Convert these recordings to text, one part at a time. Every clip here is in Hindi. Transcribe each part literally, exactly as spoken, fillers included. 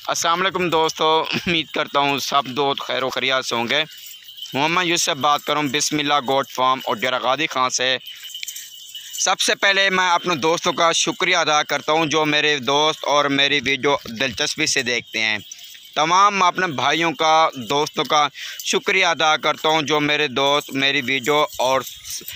अस्सलाम वालेकुम दोस्तों, उम्मीद करता हूँ सब दोस्त खैर खैरियत से होंगे। मोहम्मद यूसुफ बात करूँ बिस्मिल्लाह गोट फार्म और डेरा गादी खां से। सबसे पहले मैं अपने दोस्तों का शुक्रिया अदा करता हूँ जो मेरे दोस्त और मेरी वीडियो दिलचस्पी से देखते हैं। तमाम अपने भाइयों का दोस्तों का शुक्रिया अदा करता हूँ जो मेरे दोस्त मेरी वीडियो और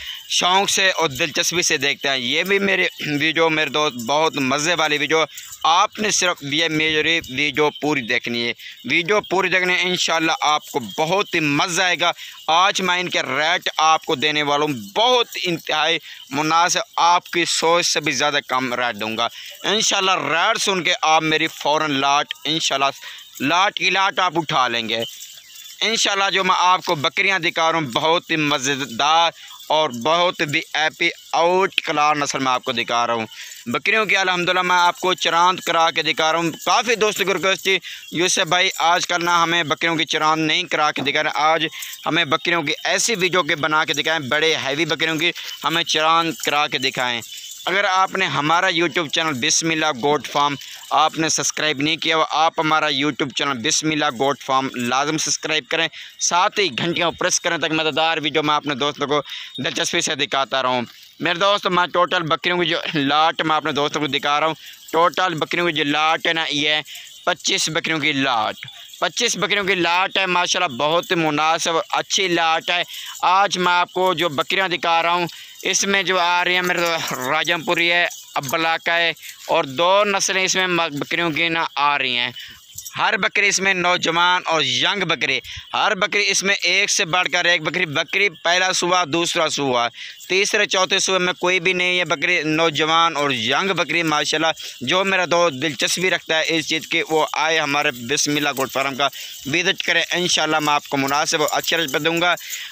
शौक़ से और दिलचस्पी से देखते हैं। ये भी मेरी वीडियो मेरे दोस्त बहुत मज़े वाली वीडियो, आपने सिर्फ ये मेरी वीडियो पूरी देखनी है। वीडियो पूरी देखनी है, इंशाल्लाह आपको बहुत ही मज़ा आएगा। आज मैं इनके रेट आपको देने वाला हूँ, बहुत इंतहाई मुनासिब, आपकी सोच से भी ज़्यादा कम रेट दूँगा इंशाल्लाह। रेट सुन के आप मेरी फ़ौरन लाट इंशाल्लाह लाट की लाट आप उठा लेंगे इंशाल्लाह। जो मैं आपको बकरियां दिखा रहा हूँ बहुत ही मज़ेदार और बहुत भी एपी आउट क्लास नस्ल में आपको दिखा रहा हूँ बकरियों की। अल्हम्दुलिल्लाह मैं आपको चरांद करा के दिखा रहा हूँ। काफ़ी दोस्तों की रिक्वेस्ट थी यूसुफ भाई आजकल ना हमें बकरियों की चरांद नहीं करा के दिखा रहे, आज हमें बकरियों की ऐसी वीडियो के बना के दिखाएं, बड़े हैवी बकरियों की हमें चरांद करा के दिखाएँ। अगर आपने हमारा YouTube channel Bismillah goat farm आपने सब्सक्राइब नहीं किया, आप हमारा YouTube channel Bismillah goat farm लाजम सब्सक्राइब करें, साथ ही घंटियाँ प्रेस करें ताकि मज़ेदार वीडियो मैं अपने दोस्तों को दिलचस्पी से दिखाता रहूँ। मेरे दोस्त मैं टोटल बकरियों की जो लाट मैं अपने दोस्तों को दिखा रहा हूँ, टोटल बकरियों की जो लाट है ना ये पच्चीस बकरियों की लाट पच्चीस बकरियों की लाट है माशाल्लाह, बहुत ही मुनासिब अच्छी लाट है। आज मैं आपको जो बकरियां दिखा रहा हूँ इसमें जो आ रही है मेरे राजमपुरी है, अब्बलाका है और दो नस्लें इसमें बकरियों की ना आ रही हैं। हर बकरी इसमें नौजवान और यंग बकरी, हर बकरी इसमें एक से बढ़कर एक बकरी बकरी पहला सुबह दूसरा सुबह तीसरे चौथे सुबह में कोई भी नहीं है बकरी नौजवान और यंग बकरी माशाल्लाह। जो मेरा दोस्त दिलचस्पी रखता है इस चीज़ की वो आए हमारे बिस्मिल्लाह गोट फार्म का विजिट करें इंशाल्लाह। मैं आपको मुनासिब और अच्छे रेट पर दूँगा।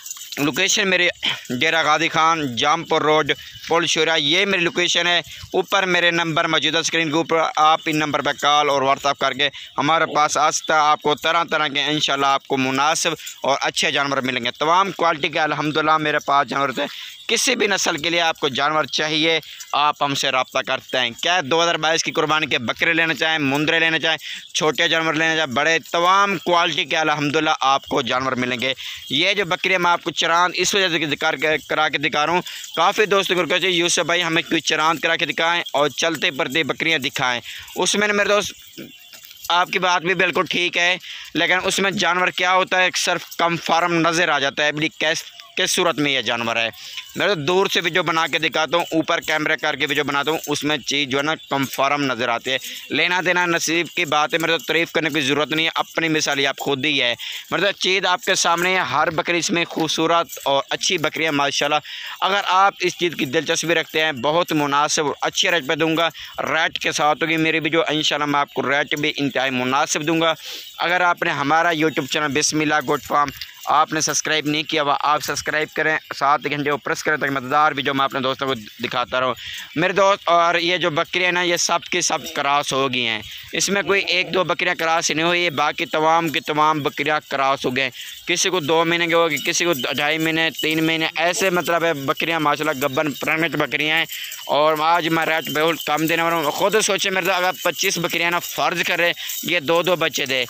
लोकेशन मेरे डेरा गादी खान जामपुर रोड पोलशुरा, ये मेरी लोकेशन है। ऊपर मेरे नंबर मौजूदा स्क्रीन के ऊपर, आप इन नंबर पर कॉल और व्हाट्सअप करके हमारे पास आस्ता आपको तरह तरह के इंशाल्लाह आपको मुनासिब और अच्छे जानवर मिलेंगे। तमाम क्वालिटी के अल्हम्दुलिल्लाह मेरे पास जानवर थे। किसी भी नस्ल के लिए आपको जानवर चाहिए आप हमसे रब्ता करते हैं। क्या दो हज़ार बाईस की कुर्बानी के बकरे लेना चाहें, मुंदरे लेना चाहें, छोटे जानवर लेना चाहें, बड़े, तमाम क्वालिटी के अल्हम्दुलिल्लाह आपको जानवर मिलेंगे। ये जो बकरियाँ मैं आपको चरांद इस वजह से दिखा करा के दिखा रहा हूँ, काफ़ी दोस्तों को रिक्वेस्ट है यूसुफ भाई हमें कोई चरांद करा के दिखाएँ और चलते फिरते बकरियाँ दिखाएँ। उसमें मेरे दोस्त आपकी बात भी बिल्कुल ठीक है, लेकिन उसमें जानवर क्या होता है सिर्फ कम फार्म नज़र आ जाता है। बड़ी कैस किस सूरत में यह जानवर है मैं तो दूर से वीडियो बना के दिखाता हूँ, ऊपर कैमरा करके वीडियो बनाता हूँ, उसमें चीज़ जो है ना कम फार्म नज़र आती है। लेना देना नसीब की बात है, मेरे तो तारीफ़ करने की ज़रूरत नहीं है, अपनी मिसाल आप खुद ही है। मेरे तो चीज़ आपके सामने है, हर बकरी इसमें खूबसूरत और अच्छी बकरियाँ माशाल्लाह। अगर आप इस चीज़ की दिलचस्पी रखते हैं बहुत मुनासिब और अच्छे रेट पर दूँगा, रेट के साथ होगी मेरी वीडियो इंशाल्लाह। मैं आपको रेट भी इंतहाई मुनासिब दूँगा। अगर आपने हमारा YouTube channel Bismillah goat farm आपने सब्सक्राइब नहीं किया हुआ आप सब्सक्राइब करें, सात घंटे को प्रेस करें ताकि मज़ेदार वीडियो मैं अपने दोस्तों को दिखाता रहूँ मेरे दोस्त। और ये जो बकरियाँ ना ये सब की सब क्रॉस हो गई हैं, इसमें कोई एक दो बकरियाँ क्रॉस नहीं हुई है, बाकी तमाम की तमाम बकरियाँ क्रॉस हो गए। किसी को दो महीने की होगी, किसी को ढाई महीने तीन महीने ऐसे मतलब है बकरियाँ माशाल्लाह गब्बन प्रेगनेंट बकरियाँ हैं। और आज मैं रेट बहुत कम देने वाला हूँ। खुद सोचे मेरे अगर पच्चीस बकरियाँ ना फ़र्ज करे ये दो दो बच्चे दे,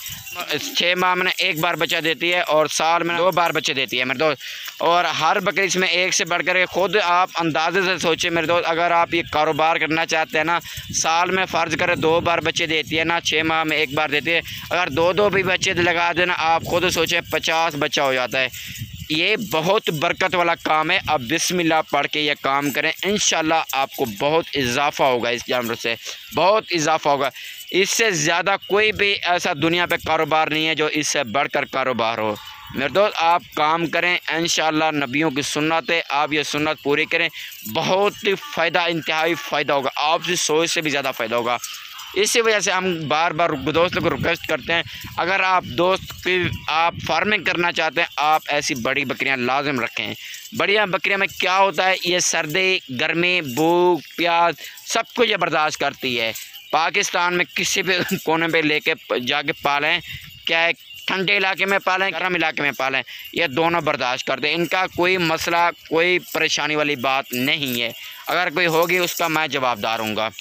छः माह में एक बार बच्चा देती है और साल में दो बार बच्चे देती है मेरे दोस्त। और हर बकरी इसमें एक से बढ़कर के खुद आप अंदाजे से सोचें मेरे दोस्त, अगर आप ये कारोबार करना चाहते हैं ना साल में फ़र्ज करें दो बार बच्चे देती है ना, छः माह में एक बार देती है, अगर दो दो भी बच्चे लगा देना आप खुद सोचें पचास बच्चा हो जाता है। ये बहुत बरकत वाला काम है। अब बिस्मिल्लाह पढ़ के ये काम करें इंशाल्लाह आपको बहुत इजाफ़ा होगा, इस जानवर से बहुत इजाफ़ा होगा। इससे ज़्यादा कोई भी ऐसा दुनिया पे कारोबार नहीं है जो इससे बढ़कर कारोबार हो। मेरे दोस्त आप काम करें इंशाल्लाह, नबियों की सुन्नत है, आप ये सुन्नत पूरी करें, बहुत ही फ़ायदा इंतहाई फ़ायदा होगा, आपसे सोच से भी ज़्यादा फ़ायदा होगा। इसी वजह से हम बार बार दोस्तों को रिक्वेस्ट करते हैं अगर आप दोस्त की आप फार्मिंग करना चाहते हैं आप ऐसी बड़ी बकरियां लाजम रखें। बढ़िया बकरियां में क्या होता है ये सर्दी गर्मी भूख प्यास सब कुछ ये बर्दाश्त करती है। पाकिस्तान में किसी भी कोने पे लेके जाके पालें, क्या है ठंडे इलाके में पालें गर्म इलाके में पालें, ये दोनों बर्दाश्त करते हैं। इनका कोई मसला कोई परेशानी वाली बात नहीं है, अगर कोई होगी उसका मैं जवाबदार हूँगा।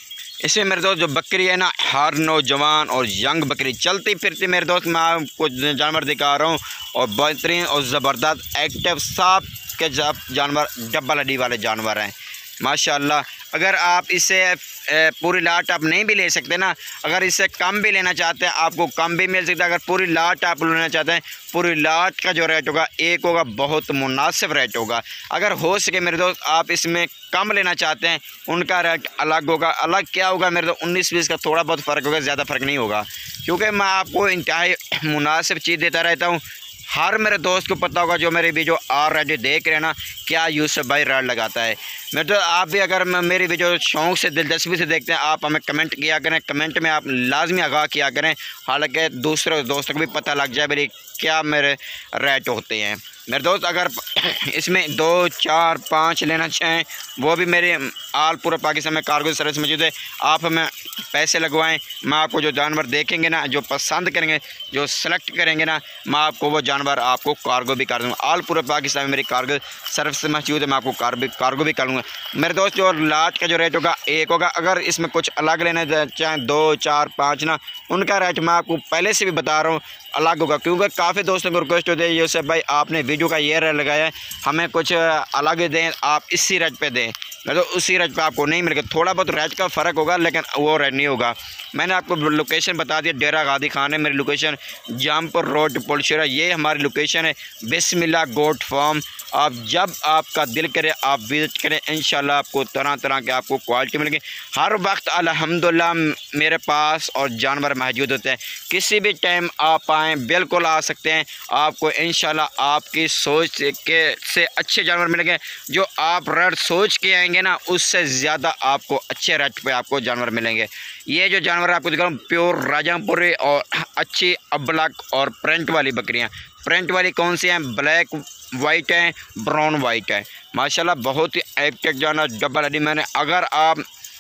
इसमें मेरे दोस्त जो बकरी है ना, हर नौजवान और यंग बकरी चलती फिरती मेरे दोस्त मैं आपको जानवर दिखा रहा हूँ, और बेहतरीन और ज़बरदस्त एक्टिव साफ के जानवर डब्बा लड़ी वाले जानवर हैं माशाल्लाह। अगर आप इसे पूरी लाट आप नहीं भी ले सकते ना, अगर इससे कम भी लेना चाहते हैं आपको कम भी मिल सकता है। अगर पूरी लाट आप लेना चाहते हैं, पूरी लाट का जो रेट होगा एक होगा, बहुत मुनासिब रेट होगा। अगर हो सके मेरे दोस्त आप इसमें कम लेना चाहते हैं, उनका रेट अलग होगा। अलग क्या होगा मेरे दोस्त, उन्नीस बीस का थोड़ा बहुत फ़र्क होगा, ज़्यादा फ़र्क नहीं होगा, क्योंकि मैं आपको इंतहाई मुनासिब चीज़ देता रहता हूँ। हर मेरे दोस्त को पता होगा जो मेरी वीडियो ऑलरेडी देख रहे हैं ना, क्या यूसुफ भाई रेट लगाता है। मैं तो आप भी अगर मेरी वीडियो शौक़ से दिलचस्पी से देखते हैं, आप हमें कमेंट किया करें, कमेंट में आप लाजमी आगाह किया करें, हालांकि दूसरे दोस्तों को भी पता लग जाए मेरी क्या मेरे रेट होते हैं। मेरे दोस्त अगर इसमें दो चार पाँच लेना चाहें, वो भी मेरे आल पूरा पाकिस्तान में कार्गो सर्विस मौजूद है। आप हमें पैसे लगवाएं, मैं आपको जो जानवर देखेंगे ना, जो पसंद करेंगे, जो सेलेक्ट करेंगे ना, मैं आपको वो जानवर आपको कार्गो भी कर दूँगा। आल पूरे पाकिस्तान में मेरी कार्गो सर्विस मौजूद है, मैं आपको कार्गो कार्गो भी कर लूँगा। मेरे दोस्त जो लाट का जो रेट होगा एक होगा। अगर इसमें कुछ अलग लेना चाहें, दो चार पाँच ना, उनका रेट मैं आपको पहले से भी बता रहा हूँ अलग होगा, क्योंकि काफ़ी दोस्तों को रिक्वेस्ट होती है यूसुफ भाई आपने वीडियो का ये रेट लगाया है, हमें कुछ अलग दें, आप इसी रेट पे दें। मैं तो उसी रेट पे आपको नहीं मिलेगा, थोड़ा बहुत रेट का फ़र्क होगा लेकिन वो रेट नहीं होगा। मैंने आपको लोकेशन बता दिया, डेरा गादी खान है मेरी लोकेशन, जामपुर रोड पुलशरा, ये हमारी लोकेशन है। Bismillah goat farm. आप जब आपका दिल करे आप विज़िट करें, इंशाल्लाह आपको तरह तरह के आपको क्वालिटी मिलेगी। हर वक्त अल्हम्दुलिल्लाह मेरे पास और जानवर मौजूद होते हैं, किसी भी टाइम आप आएँ बिल्कुल आ सकते हैं। आपको इंशाल्लाह आपकी सोच के से अच्छे जानवर मिलेंगे, जो आप रेट सोच के आएंगे ना, उससे ज़्यादा आपको अच्छे रेट पे आपको जानवर मिलेंगे। ये जो जानवर आपको दिखा रहा हूँ प्योर राजापुरी और अच्छी अबलक और प्रिंट वाली बकरियाँ। प्रिंट वाली कौन सी हैं, ब्लैक वाइट है, ब्राउन वाइट है माशाल्लाह, बहुत ही एक्टिव जानवर डबल हड्डी। मैंने अगर आप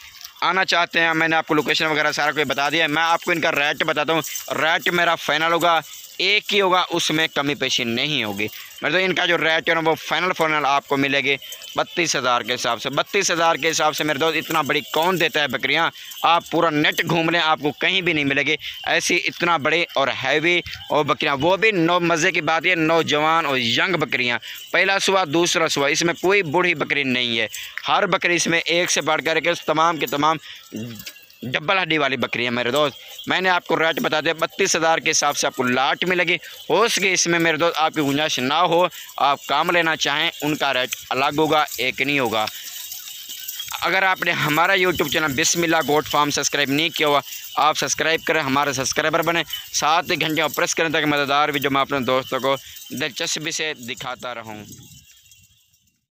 आना चाहते हैं, मैंने आपको लोकेशन वगैरह सारा कुछ बता दिया है। मैं आपको इनका रेट बताता हूँ, रेट मेरा फाइनल होगा, एक ही होगा, उसमें कमी पेशी नहीं होगी। मतलब इनका जो रेट है ना वो फाइनल फाइनल आपको मिलेगी बत्तीस हज़ार के हिसाब से। बत्तीस हज़ार के हिसाब से मेरे दोस्त इतना बड़ी कौन देता है बकरियां, आप पूरा नेट घूम लें आपको कहीं भी नहीं मिलेगी ऐसी इतना बड़े और हैवी और बकरियां, वो भी नौ मज़े की बात है, नौजवान और यंग बकरियां। पहला सुबह दूसरा सुबह, इसमें कोई बूढ़ी बकरी नहीं है, हर बकरी इसमें एक से बढ़ कर के तमाम के तमाम डबल हड्डी वाली बकरी है मेरे दोस्त। मैंने आपको रेट बता दिया, बत्तीस हज़ार के हिसाब से आपको लाट मिलेगी। हो सके इसमें मेरे दोस्त आपकी गुंजाइश ना हो, आप काम लेना चाहें, उनका रेट अलग होगा, एक नहीं होगा। अगर आपने हमारा YouTube channel Bismillah goat farm subscribe नहीं किया हुआ, आप सब्सक्राइब करें, हमारे सब्सक्राइबर बने, साथ ही घंटे प्रेस करें ताकि मज़ेदार वीडियो मैं अपने दोस्तों को दिलचस्पी से दिखाता रहूँ।